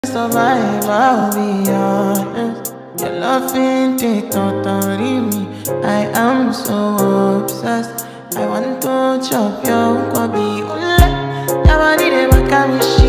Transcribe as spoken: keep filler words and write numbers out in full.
Survive, I'll be honest. Your loving it totally me. I am so obsessed. I want to chop your kwabi. Ule, your body they make me